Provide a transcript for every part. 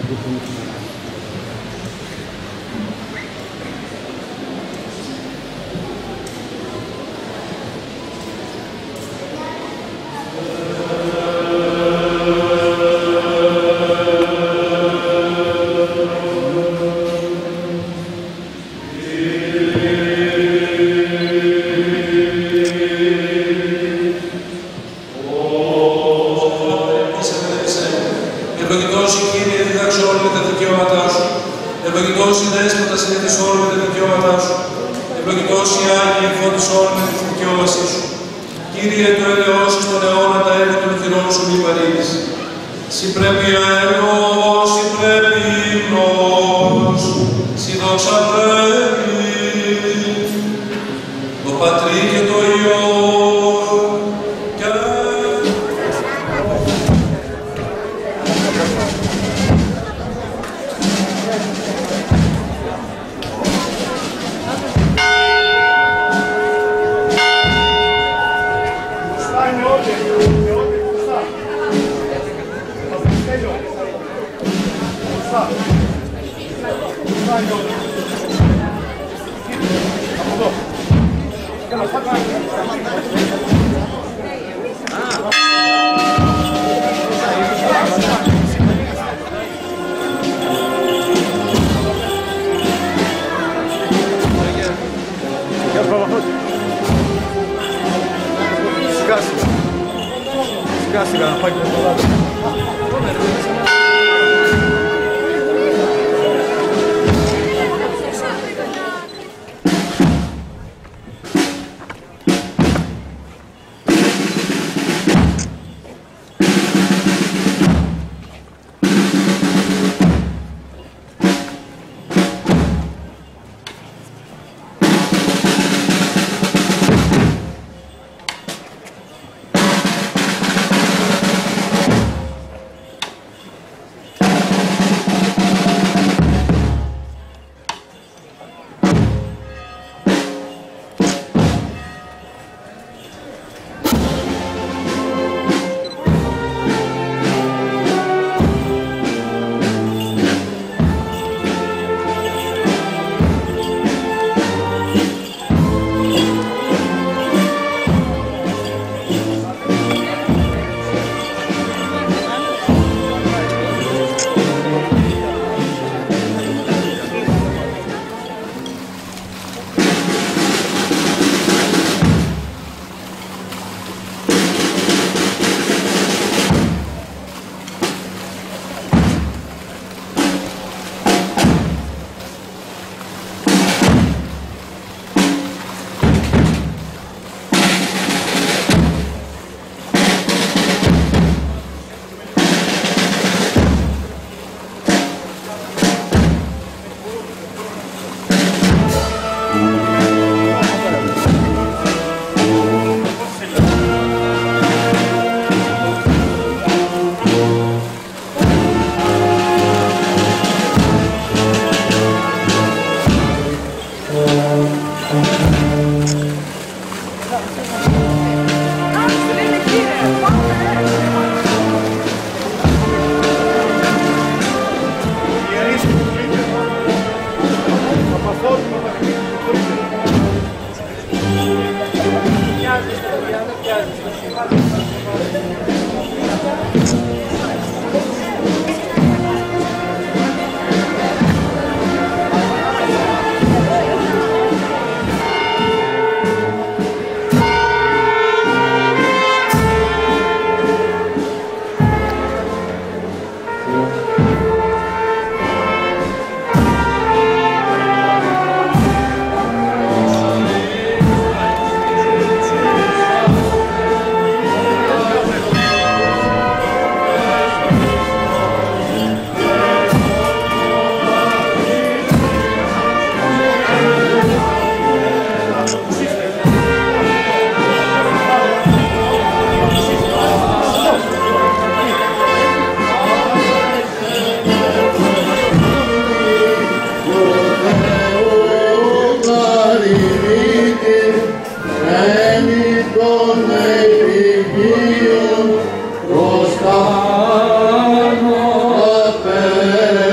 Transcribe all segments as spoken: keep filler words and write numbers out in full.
Προς τα νότια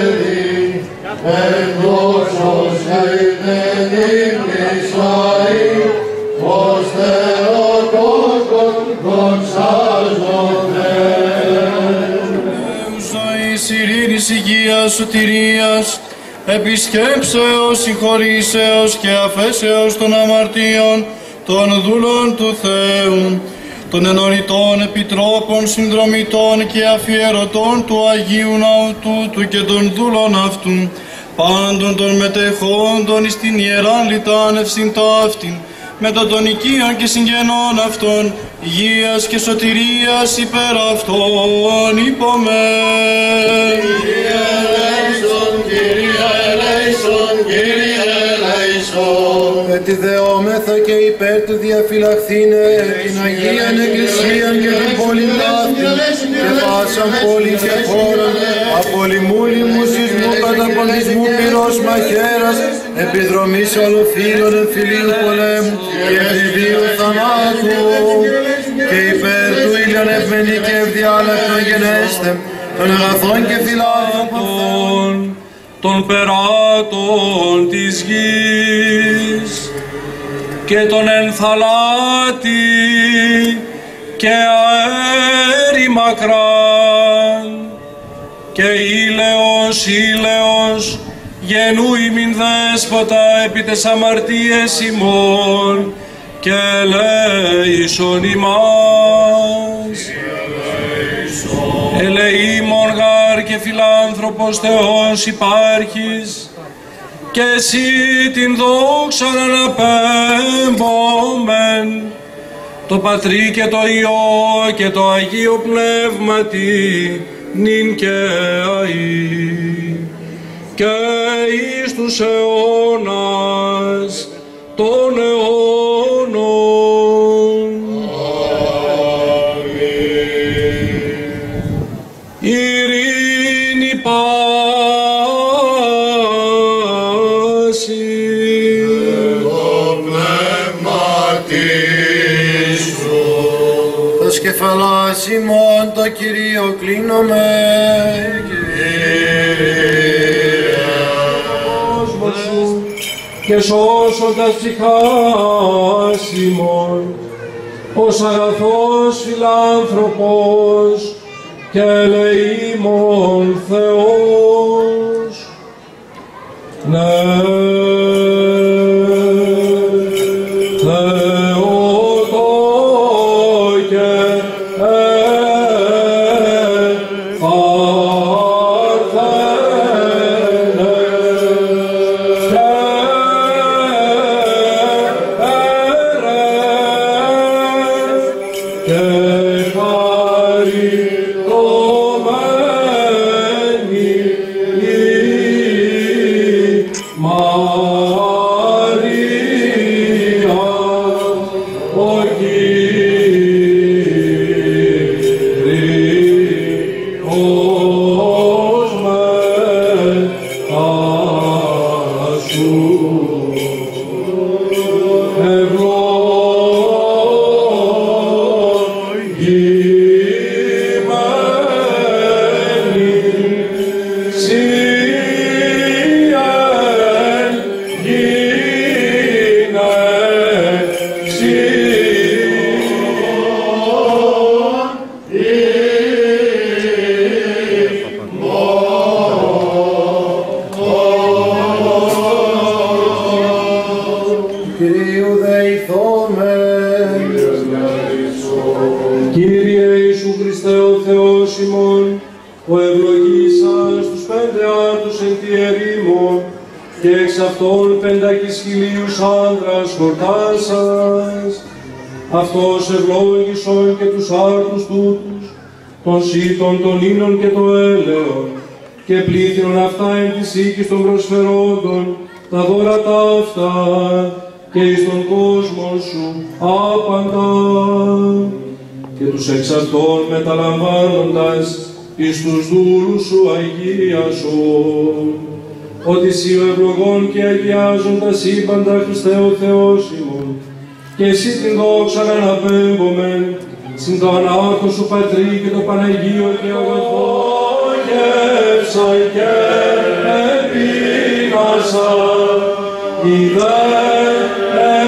Αγίας σωτηρίας, επισκέψεως, συγχωρήσεως και αφέσεως των αμαρτίων των δούλων του Θεού, των ενωρητών επιτρόπων, συνδρομητών και αφιερωτών του Αγίου Ναού τούτου και των δούλων αυτού, πάντων των μετεχόντων εις την ιεράν λιτάνευσιν ταύτην, μετά των οικείων και συγγενών αυτών, υγείας και σωτηρίας υπέρ αυτών υπομεν. Κύριε ελέησον, Κύριε ελέησον, Κύριε ελέησον. Ετιδεόμεθα και υπέρ του διαφυλαχθήνε την Αγίαν Εκκλησίαν και την πόλην ταύτην και πάσαν πόλη και χώρον από λοιμού λοιμού σεισμού καταποντισμού πυρός μαχαίρας επιδρομής ολοφύλων εμφυλίου πολέμου και εφηβείου θανάτου και υπέρ του ήλιον ευμενή και ευδιάλακτον γενέστε των αγαθών και φιλάνθρωπων των περάτων της γης και των ενθαλάτη και αέρι μακράν και ήλαιος ήλαιος γενού ημιν δέσποτα επί τες αμαρτίες ημών και ελέησον ημάς. Ελεήμων γάρ και φιλάνθρωπος Θεός υπάρχεις και εσύ την δόξαν αναπέμπομεν το Πατρί και το Υιό και το Αγίο Πνεύματι νυν και αεί και εις τους αιώνας των αιώνων. Ειρήνη πάση Το πνεύματι σου. τας κεφαλάς ημών το Κυρίο κλείνομαι. και σώσοντας ψυχάς ημών, ως αγαθός φιλάνθρωπος και ελεήμων Θεός. Ναι, Θεότο και αυτός ευλόγησον και τους άρτους τούτους, των σύτων, των ίνων και το έλεον, και πλήθυνον αυτά εν της οίκης των προσφερόντων, τα δώρα ταύτα, και εις τον κόσμο σου άπαντα, και τους εξ αυτών μεταλαμβάνοντας εις τους δούλους σου αγίασον, ότι εσύ ο ευλογών και αγιάζοντας ύπαντα Χριστέ ο Θεός ημών, και εσύ την δόξα να αναπέμπομεν, συν το ανάρχο σου Πατρί και το Παναγίο και αγαθό γεύσα και επίνασα, ιδέ